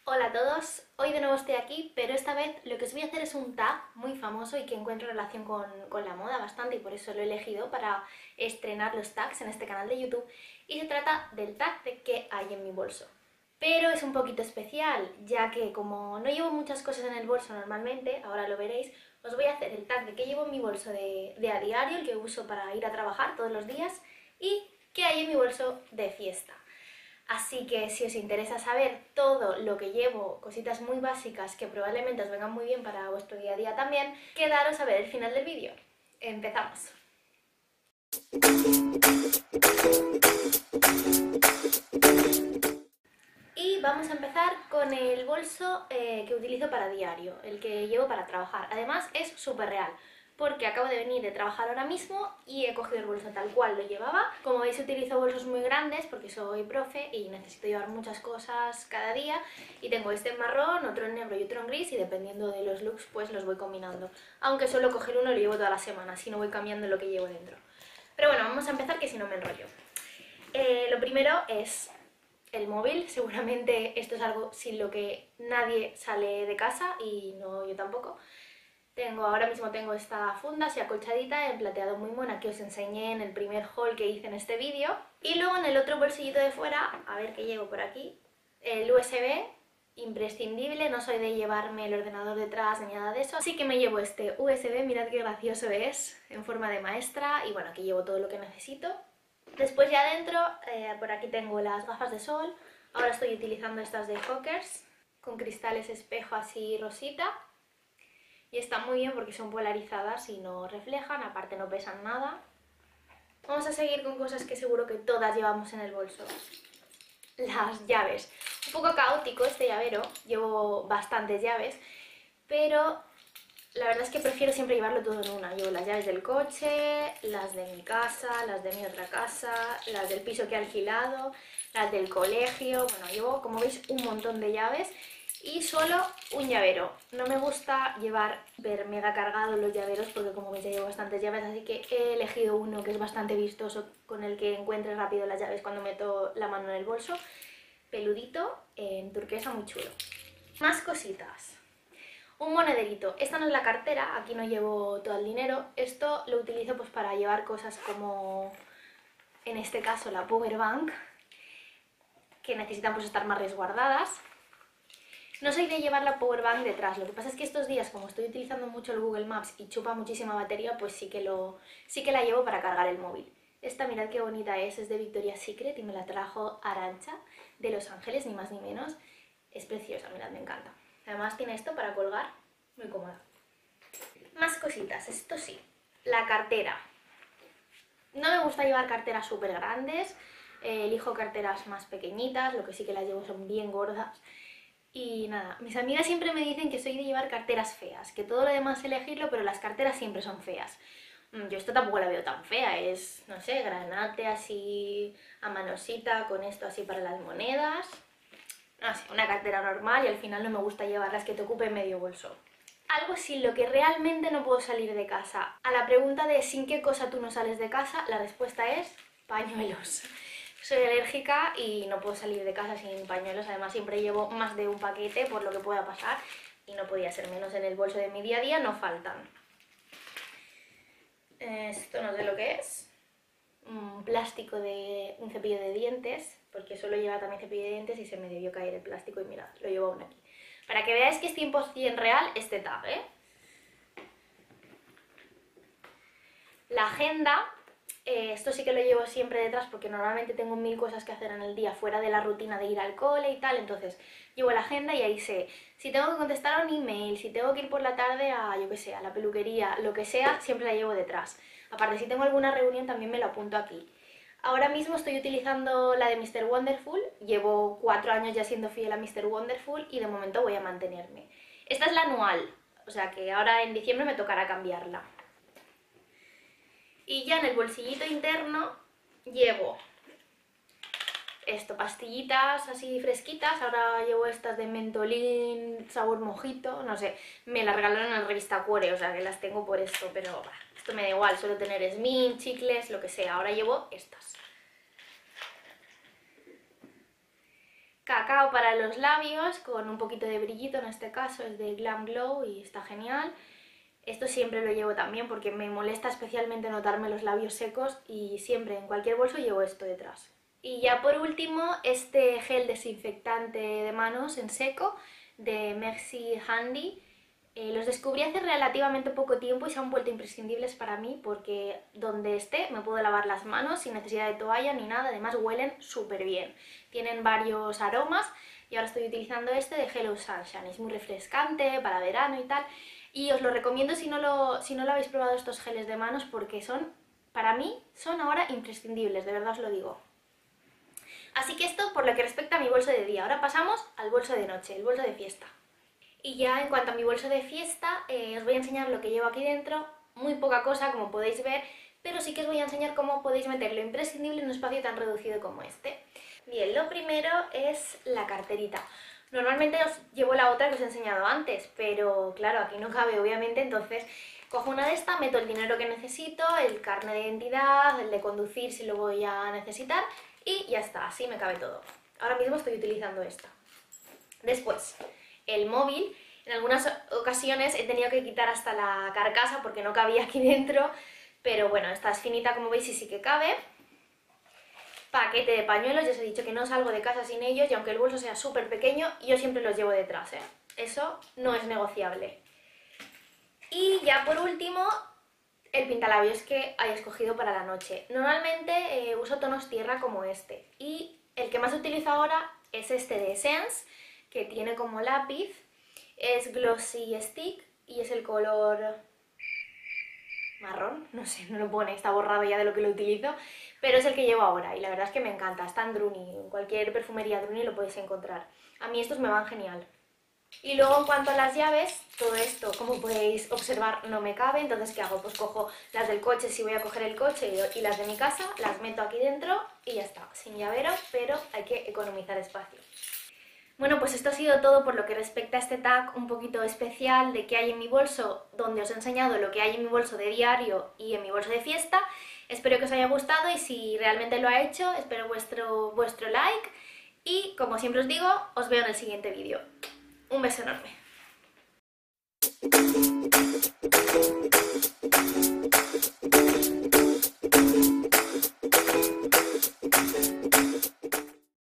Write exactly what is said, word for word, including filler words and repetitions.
Hola a todos, hoy de nuevo estoy aquí, pero esta vez lo que os voy a hacer es un tag muy famoso y que encuentro relación con, con la moda bastante y por eso lo he elegido para estrenar los tags en este canal de YouTube y se trata del tag de qué hay en mi bolso. Pero es un poquito especial, ya que como no llevo muchas cosas en el bolso normalmente, ahora lo veréis, os voy a hacer el tag de qué llevo en mi bolso de, de a diario, el que uso para ir a trabajar todos los días, y qué hay en mi bolso de fiesta. Así que si os interesa saber todo lo que llevo, cositas muy básicas que probablemente os vengan muy bien para vuestro día a día también, quedaros a ver el final del vídeo. ¡Empezamos! Y vamos a empezar con el bolso eh, que utilizo para diario, el que llevo para trabajar. Además es súper real, porque acabo de venir de trabajar ahora mismo y he cogido el bolso tal cual lo llevaba. Como veis utilizo bolsos muy grandes porque soy profe y necesito llevar muchas cosas cada día. Y tengo este en marrón, otro en negro y otro en gris y dependiendo de los looks pues los voy combinando. Aunque solo coger uno lo llevo toda la semana, así no voy cambiando lo que llevo dentro. Pero bueno, vamos a empezar que si no me enrollo. Eh, lo primero es el móvil. Seguramente esto es algo sin lo que nadie sale de casa y no yo tampoco. Tengo, ahora mismo tengo esta funda así acolchadita en plateado muy mona que os enseñé en el primer haul que hice en este vídeo. Y luego en el otro bolsillito de fuera, a ver qué llevo por aquí, el U S B, imprescindible, no soy de llevarme el ordenador detrás ni nada de eso. Así que me llevo este U S B, mirad qué gracioso es, en forma de maestra y bueno, aquí llevo todo lo que necesito. Después ya adentro, eh, por aquí tengo las gafas de sol, ahora estoy utilizando estas de Hawkers, con cristales espejo así rosita. Y está muy bien porque son polarizadas y no reflejan, aparte no pesan nada. Vamos a seguir con cosas que seguro que todas llevamos en el bolso. Las llaves. Un poco caótico este llavero, llevo bastantes llaves, pero la verdad es que prefiero siempre llevarlo todo en una. Llevo las llaves del coche, las de mi casa, las de mi otra casa, las del piso que he alquilado, las del colegio. Bueno, llevo, como veis, un montón de llaves y solo un llavero. No me gusta llevar ver mega cargados los llaveros porque como veis ya llevo bastantes llaves, así que he elegido uno que es bastante vistoso, con el que encuentre rápido las llaves cuando meto la mano en el bolso. Peludito, en turquesa, muy chulo. Más cositas. Un monederito. Esta no es la cartera, aquí no llevo todo el dinero. Esto lo utilizo pues para llevar cosas como, en este caso, la power bank, que necesitan pues estar más resguardadas. No soy de llevar la power bank detrás, lo que pasa es que estos días, como estoy utilizando mucho el Google Maps y chupa muchísima batería, pues sí que, lo, sí que la llevo para cargar el móvil. Esta, mirad qué bonita es, es de Victoria's Secret y me la trajo Arantxa de Los Ángeles, ni más ni menos. Es preciosa, mirad, me encanta. Además tiene esto para colgar, muy cómoda. Más cositas, esto sí, la cartera. No me gusta llevar carteras súper grandes, eh, elijo carteras más pequeñitas, lo que sí que las llevo son bien gordas. Y nada, mis amigas siempre me dicen que soy de llevar carteras feas, que todo lo demás es elegirlo, pero las carteras siempre son feas. Yo esto tampoco la veo tan fea, es, no sé, granate así a manosita, con esto así para las monedas. No sé, una cartera normal y al final no me gusta llevarlas que te ocupen medio bolso. Algo sin lo que realmente no puedo salir de casa. A la pregunta de sin qué cosa tú no sales de casa, la respuesta es pañuelos. Soy alérgica y no puedo salir de casa sin pañuelos, además siempre llevo más de un paquete por lo que pueda pasar y no podía ser menos en el bolso de mi día a día, no faltan. Esto no sé lo que es, un plástico de un cepillo de dientes, porque solo lleva también cepillo de dientes y se me debió caer el plástico y mirad, lo llevo aún aquí. Para que veáis que es cien por cien real este tag, ¿eh? La agenda. Eh, esto sí que lo llevo siempre detrás porque normalmente tengo mil cosas que hacer en el día fuera de la rutina de ir al cole y tal, entonces llevo la agenda y ahí sé si tengo que contestar a un email, si tengo que ir por la tarde a, yo qué sé, a la peluquería, lo que sea, siempre la llevo detrás. Aparte, si tengo alguna reunión también me lo apunto aquí. Ahora mismo estoy utilizando la de míster Wonderful, llevo cuatro años ya siendo fiel a míster Wonderful y de momento voy a mantenerme. Esta es la anual, o sea que ahora en diciembre me tocará cambiarla. Y ya en el bolsillito interno llevo esto, pastillitas así fresquitas. Ahora llevo estas de mentolín, sabor mojito, no sé. Me las regalaron en la revista Cuore, o sea que las tengo por esto, pero bah, esto me da igual, suelo tener Smint, chicles, lo que sea. Ahora llevo estas. cacao para los labios, con un poquito de brillito, en este caso es de Glam Glow y está genial. Esto siempre lo llevo también porque me molesta especialmente notarme los labios secos y siempre en cualquier bolso llevo esto detrás. Y ya por último, este gel desinfectante de manos en seco de Merci Handy. Eh, los descubrí hace relativamente poco tiempo y se han vuelto imprescindibles para mí porque donde esté me puedo lavar las manos sin necesidad de toalla ni nada, además huelen súper bien. Tienen varios aromas y ahora estoy utilizando este de Hello Sunshine, es muy refrescante para verano y tal. Y os lo recomiendo si no lo, si no lo habéis probado estos geles de manos porque son, para mí, son ahora imprescindibles, de verdad os lo digo. Así que esto por lo que respecta a mi bolso de día. Ahora pasamos al bolso de noche, el bolso de fiesta. Y ya en cuanto a mi bolso de fiesta, eh, os voy a enseñar lo que llevo aquí dentro. Muy poca cosa, como podéis ver, pero sí que os voy a enseñar cómo podéis meter lo imprescindible en un espacio tan reducido como este. Bien, lo primero es la carterita. Normalmente os llevo la otra que os he enseñado antes, pero claro, aquí no cabe obviamente, entonces cojo una de estas, meto el dinero que necesito, el carnet de identidad, el de conducir si lo voy a necesitar y ya está, así me cabe todo. Ahora mismo estoy utilizando esta. Después, el móvil. En algunas ocasiones he tenido que quitar hasta la carcasa porque no cabía aquí dentro, pero bueno, esta es finita como veis y sí que cabe. Paquete de pañuelos, ya os he dicho que no salgo de casa sin ellos y aunque el bolso sea súper pequeño, yo siempre los llevo detrás, ¿eh? Eso no es negociable. Y ya por último, el pintalabios que haya escogido para la noche. Normalmente eh, uso tonos tierra como este y el que más utilizo ahora es este de Essence, que tiene como lápiz, es Glossy Stick y es el color marrón, no sé, no lo pone, está borrado ya de lo que lo utilizo, pero es el que llevo ahora y la verdad es que me encanta, está en Druni, en cualquier perfumería Druni lo podéis encontrar. A mí estos me van genial. Y luego en cuanto a las llaves, todo esto, como podéis observar, no me cabe, entonces ¿qué hago? Pues cojo las del coche si voy a coger el coche y las de mi casa, las meto aquí dentro y ya está, sin llavero, pero hay que economizar espacio. Bueno, pues esto ha sido todo por lo que respecta a este tag un poquito especial de qué hay en mi bolso, donde os he enseñado lo que hay en mi bolso de diario y en mi bolso de fiesta. Espero que os haya gustado y si realmente lo ha hecho, espero vuestro, vuestro like y como siempre os digo, os veo en el siguiente vídeo. Un beso enorme.